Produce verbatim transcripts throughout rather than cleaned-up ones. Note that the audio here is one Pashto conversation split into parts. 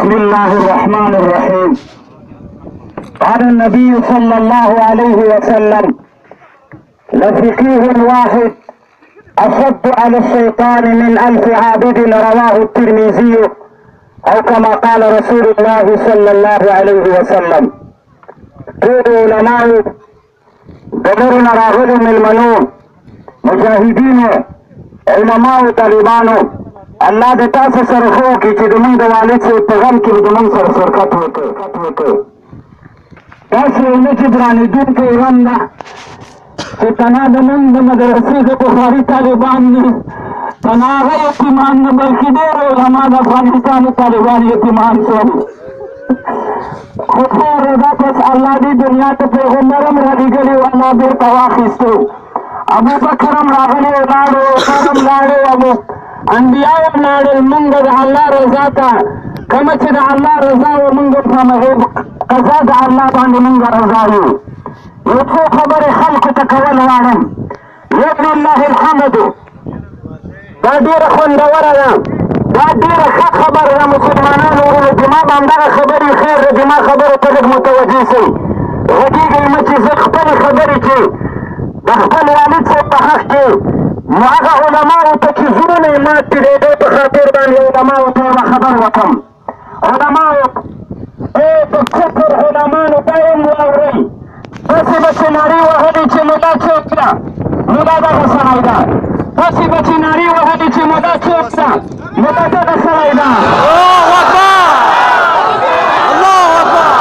بسم الله الرحمن الرحيم. قال النبي صلى الله عليه وسلم: لفقيه واحد أشد على الشيطان من ألف عابد، رواه الترمذي، أو كما قال رسول الله صلى الله عليه وسلم. ټول علماء دبرنا راغلو ملمنو مجاهدینو علماء طالبانو الله د تاسو سره خو کې چې د موږ د والد سره پیغام کې د موږ سره شرکت وکړي. تاسو یې نه چې درانېدونکی غم ده چې تنا د موږ د مدرسې د بخاري طالبان نه تنا هغه یتیمان نه بلکې ډېر علما د افغانستان طالبان یتیمان شول. خو خیر ده پس الله دې دنیا ته پیغمبر هم رالیږلی و، الله بېرته واخیستو. ابوبکر هم راغلی ولاړو، عمر هم لاړې، ابو انبیاء هم لاړل. موږ د الله رضا ته کومه چې د الله رضا وه موږ په همغې قضا د الله باندې موږ رضا یو. یو څو خبرې خلکو ته کول غواړم. ولله الحمد، دا ډېره خوندوره ده، دا ډېره ښه خبره ده. مسلمانانو وروڼو چې ما به همدغه خبرې خیر ده چې ما خبرو ته لږ متوجه شئ. غږېږئ مه چې زه خپلې خبرې چې د خپل والد صاحب په حق کې نو هغه علماو ته چې زړونه یې مات دي، د هغې په خاطر باندې علماو ته یوه خبر وکړم. علماو ای د کفر علمانو دا هم واورئ. داسې به چې نارې وهلې چې ملا څوک ده، ملا دغه سړی ده. داسې به چې نارې وهلې چې ملا څوک ده، ملا دغه سړی ده. الله اکبر، الله اکبر،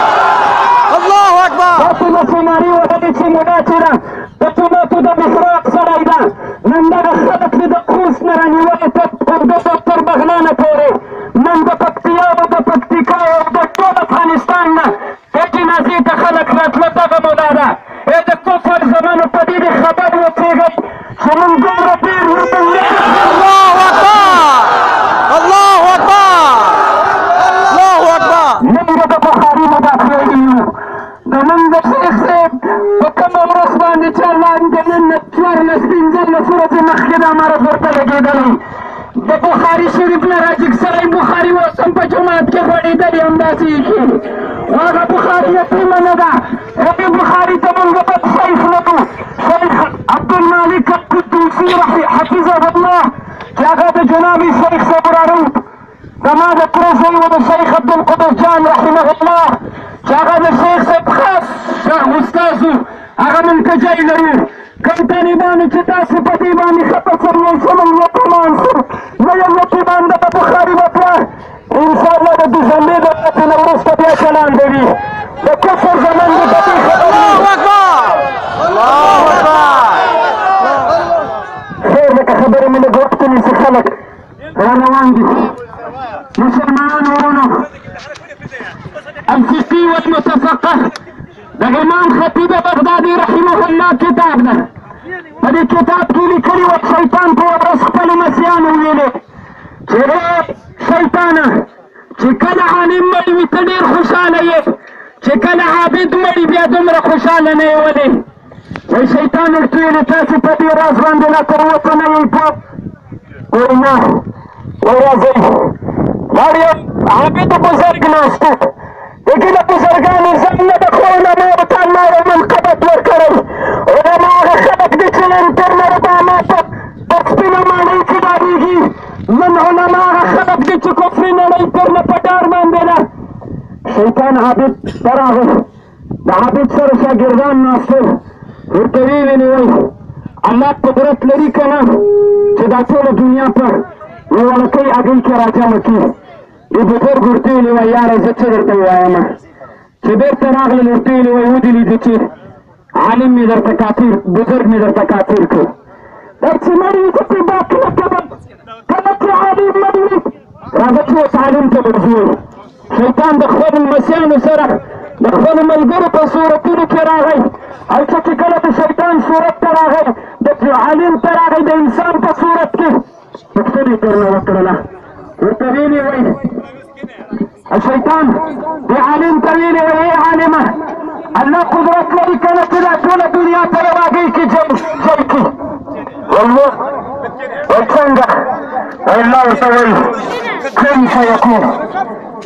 الله اکبر. داسې به چې نارې وهلې چې ملا چې ده د جوماتو د محراب سړی ده. نن دغه خلک دې د خوست نه رانیولې تر بغلانه پورې، نن د پکتیا او د پکتیکا او د ټول افغانستان نه دې جنازې ته خلک راتله. دغه مولا ده. ای د کفر زمانو په دې دې خبر وپرېږئ چې موږ دومره ډېر ورته الله اکبر، الله اکبر، الله اکبر. موږ د بخاري مدافع یو. د موږ د شیخ صاحب په کومه ورځ باندې چې الله د نن نه څوارلس پنځلس ورځې مخکې دا مرض ورته لګېدلی، د بخاري شریف نه راجګ سړی بخاري اوس هم په جومات کې غوړېدلي همداسې یې کښېني. خو هغه بخاري یتیمه نه ده. هغې بخاري ته موږ بد شیخ لرو، شیخ عبدالمالک القدوسي حفظه الله، چې هغه د جناب شیخ صاحب وراره زما د تره زوی و، د شیخ عبدالقدس جان رحمه الله، چې هغه د شیخ صاحب خاص استاذ و. هغه منتجی لرو. کوم طالبانو چې تاسو په دې باندې خفه شوي چې موږ یتیمان شو، نه یم یتیمان د بخاري به بیا انشاءالله د دوشنبې د ورځې نه وروسته بیا چلان به وي. د کفر زمن دې په دې خبرې الله اکبر، الله اکبر. خیر لکه خبرې مې لږ وخت ونیسي، خلک رانوان دي. مسلمانانو وروڼو، الفقهي والمتفقه د امام خطیب بغدادي رحمه الله کتاب ده. په دې کتاب کې لیکلي وه شیطان په یوه ورځ خپلو مسیانو ویلې چې ای شیطانه، چې کله عالم مړ وي ته ډېر خوشحاله یې، چې کله عابد مړ بیا دومره خوشحاله نه یې ولې. وایي شیطان ورته ویلې تاسو په دې راز باندې لا تر اوسه نه یئ پوه. وایي نه. وایي راځئ، لاړ یو عابد بزرګ ناست و. دګي له بزرګانو ځان نه د ښو علماو ته الله یو منقبت ورکړی. علما هغه خلک دي چې انټرنر باما په سپینه ماڼۍ کې ډارېږي. نن علما هغه خلک دي چې کفري نړۍ تر نه په ډار باندې ده. شیطان عابد ته راغی، د عابد سره شاګردان ناست ول. ورته ویې ویلې وایي الله قدرت لري که نه چې دا ټوله دنیا په یو وړکۍ هګۍ کې راجمع کړي. دې بزرګ ورته ویلې وایي یاره زه څه درته ووایم. چې بېرته راغلل ورته ویلې وایي ودې لیدو چې عالم مې درته کافر، بزرګ مې درته کافر کړ. دا چې مړ وي زه پرې باک نه کوم. کله چې عالم مړ وي راځه چې اوس عالم ته ورځو. شیطان د خپلو لمسیانو سره د خپلو ملګرو په صورتونو کې راغی، او چې کله د شیطان صورت ته راغی، د عالم ته راغی د انسان په صورت کې، پوښتنه یې درنه وکړله. ورته ویلې وایي الشیطان د عالم ته ویلې وایي ای عالمه، الله قدرت لري که نه چې دا ټوله دنیا په یوه هګۍ کې جای کړي. والله وایي څنګه؟ وایي الله ورته وایي کیف یکون،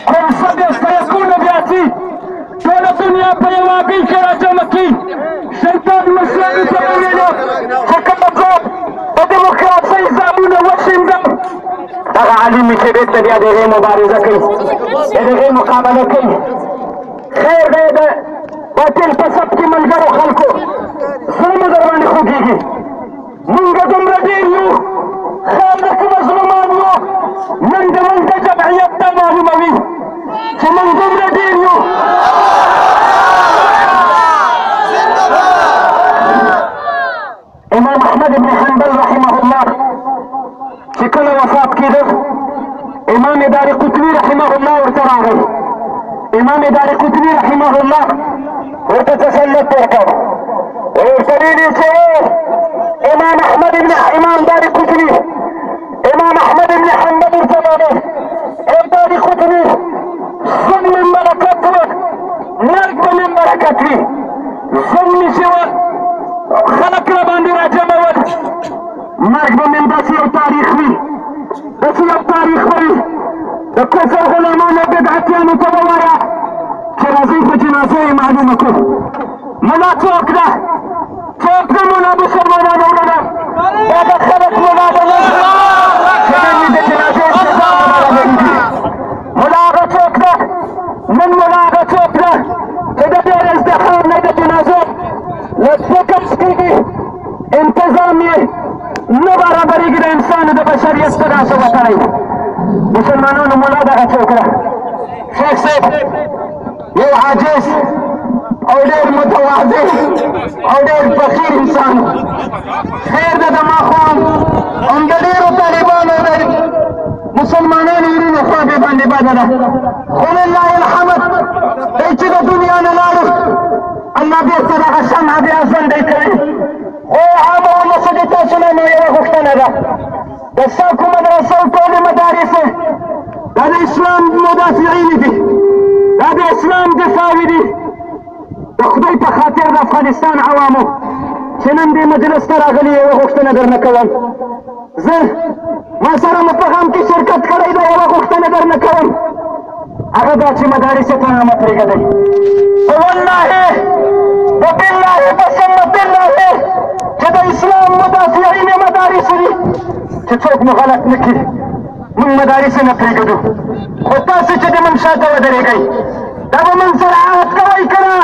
كن سبب سيكون بياتي ټول دنیا په یو عابل کې راجمع کړي شیطان مسیحي ته وویلو چې کومه زه په ډیموکراسۍ ځانونه وشیندم دغه عالم چې بېرته بیا د هغې مبارزه کوي د هغې مقابله کوي خیر دی د باطل په صف کې ملګرو خلکو زړه مو در باندې خوږېږي مونږ دومره ډېر یو خیر د که مظلومان یو نن د مونږ د جمعیت دا معلوموي چې مونږ دومره ډېر یو امام احمد بن حنبل رحمه الله چې کله وفات کېده امام دار قطبي رحمه الله ورته راغی امام دار قطبي رحمه الله ورته تسلط ورکړ ورته ویلي چې امام احمد بن امام دار قطبي امام احمد بن حنبل ورته ویلي ای دار قطبي ژوند من برکت و مرګ به من برکت وي ژوند مې چې و خلک را باندې راجمعول مرګ به من داسې یو تاریخ وي داسې یو تاریخ به وي د کفر غلامانو بدعتیانو ته ووایه چې راځئ په جنازه یې معلومه کړو ملا څوک ده څوک ده ملا مسلمانانو وروڼه دا د خلک ملا ده چې نن یې د جنازې استقبال برابري دي ملا هغه څوک ده نن ملا هغه څوک ده چې د ډېر ازدحام نه د جنازو له سکم کېږي انتظام یې نه برابرېږي د انسان د بشریت په داسې وطنۍ مسلمانانو ملا دغه څوک ده شیخ صاحب یو عاجز او ډېر متواضع او ډېر فقیر انسان خیر ده د ماښام هم د ډېرو طالبانو د مسلمانانو ورونو خوا بې باندې بده ده خو لله الحمد دی چې د دنیا نه لاړو الله بېرته دغه شمعه بیا ژوندی کوي خو عامه ولسه د تاسو نه نو یوه غوښتنه ده د ساکو مدرسو ټولې مدارسې دا د اسلام مدافعین دي دا د اسلام دفاعي دي د خدای په خاطر د افغانستان عوامو چې نن دې مجلس ته راغلي یوه غوښتنه درنه کوم زه ما سره مو په غم کې شرکت کړی دی یوه غوښتنه درنه کوم هغه دا چې مدارس ته نه پرېږدئ والله وبالله قسم بالله چې د اسلام مدافعین مدارس دي چې څوک مو غلط نه کړي موږ مدارس نه پرېږدو خو تاسو چې د موږ شاته ودرېږئ دا به موږ سره عهد کوئ که نه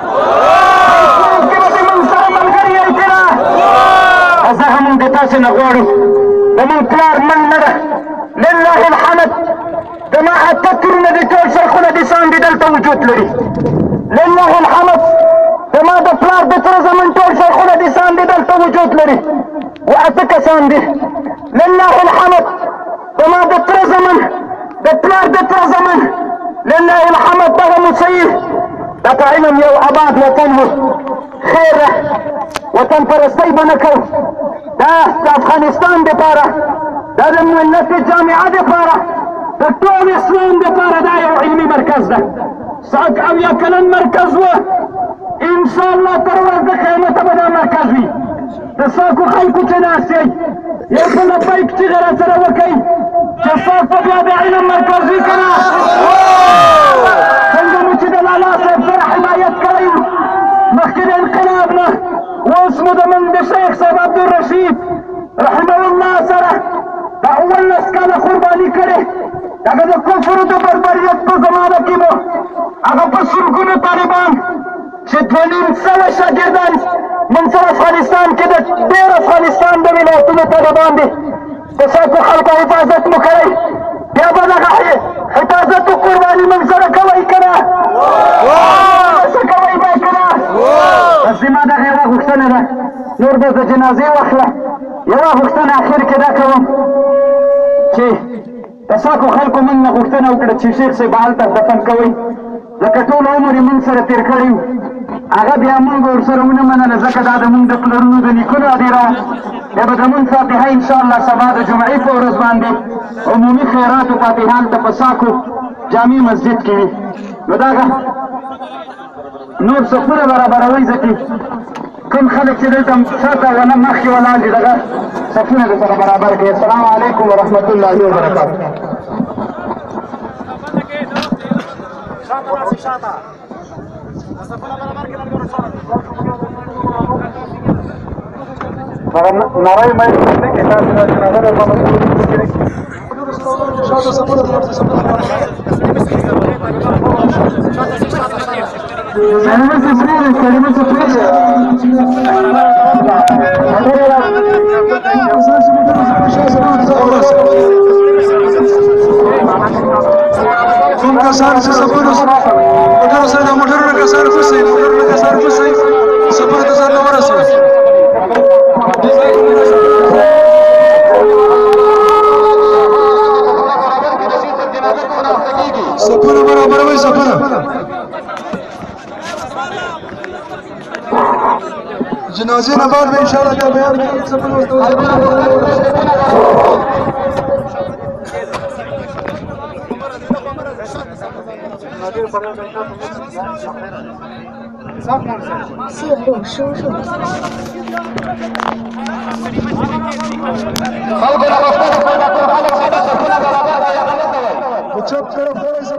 اسلام کې به د موږ سره ملګري یئ که نه زه هم موږ د تاسو نه غواړو د موږ پلار من نه ده لله الحمد زما اته ترونه دي ټول شیخونه دي ساندې دلته وجود لري لله الحمد زما د پلار د تره زمن ټول شیخونه دي ساندې دلته وجود لري و اته کسان دي لله الحمد زما د تره زمن د پلار د تره زمن لله الحمد دغه مسیح دا په علم یو آباد وطن و خیر وطن پرستۍ به نه کوو دا د افغانستان دپاره دا د ملت جامعه دپاره د ټول اسلام دپاره دا یو علمي مرکز ده ساک اویا کلن مرکز و انشاءالله تر ورځ د قیامته به دا مرکز وي د ساکو خلکو چې ناست یئ یو څه لبیک چیغې را سره وکئ چې ساک به بیا د علم مرکز وي که نه څنګه مو چې د لالا صاحب سره حمایت کړی و مخکې د انقلاب نه اوس مو د موږ د شیخ صاحب عبدالرشید رحمه الله سره دا اوولس کاله قرباني کړې هغه د کفرو د بربریت په زمانه کې مو هغه په سلګونو طالبان چې دوه نیم سوه شاګردان منصور افغانستان کې د ډېر افغانستان د ولایتونو طالبان دي د ساکو خلکو حفاظت مو کړی بیا به دغه حفاظت و قرباني موږ سره کوئ که نه څه کوئ به که نه بس زما دغه یوه غوښتنه ده نور به د جنازې واخله یوه غوښتنه اخر کې دا کوم چې د ساکو خلکو موږ نه غوښتنه وکړه چې شیخ صاحب هلته دفن کوئ لکه ټول عمر یې موږ سره تېر کړی و هغه بیا موږ ورسره ونه منله ځکه دا د موږ د پلرونو د نیکونو هدیره وه بیا به د موږ فاتحه انشاءالله سبا د جمعې په ورځ باندې عمومي خیراتو فاتحه هلته په ساکو جامع مسجد کې وي نو دغه نور صفونه برابروئ ځکه کوم خلک چې دلته شاته ونه مخکې ولاړ دي دغه صفونه درسره برابر کړئ السلام علیکم ورحمة الله وبرکاته نړۍ مې کې تاسو د جنازه د کوم کسان چې سفر موټر سره د موټرونو کسان خوشي موټرونو کسان خوشي سفر ته ځان ورسوي سفر برابر وي سفر جنازې نه بعد به ان شاء الله دا بیان کوي سفر ورته 线路输入。 چپ طرف